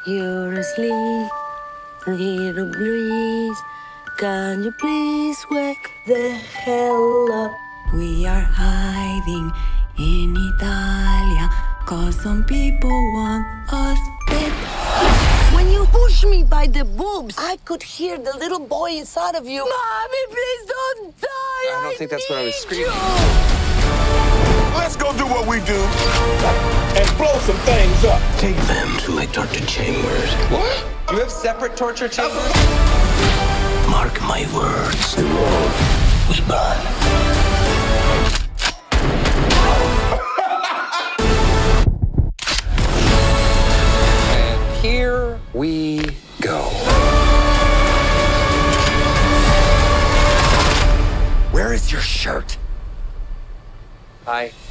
You're asleep, little breeze. Can you please wake the hell up? We are hiding in Italia, 'cause some people want us dead. When you push me by the boobs, I could hear the little boy inside of you. Mommy, please don't die. I don't think that's what I was screaming. Let's go do what we do and blow some things up. Take them to my torture chambers. What? You have separate torture chambers? Mark my words, the world will burn. And here we go. Where is your shirt? Hi.